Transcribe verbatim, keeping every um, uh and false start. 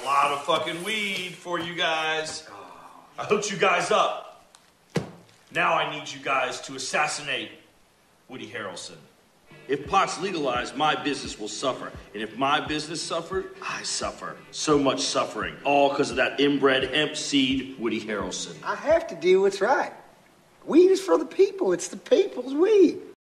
lot of fucking weed for you guys. I hooked you guys up. Now I need you guys to assassinate Woody Harrelson. If pot's legalized, my business will suffer. And if my business suffers, I suffer. So much suffering. All because of that inbred hemp seed, Woody Harrelson. I have to do what's right. Weed is for the people. It's the people's weed.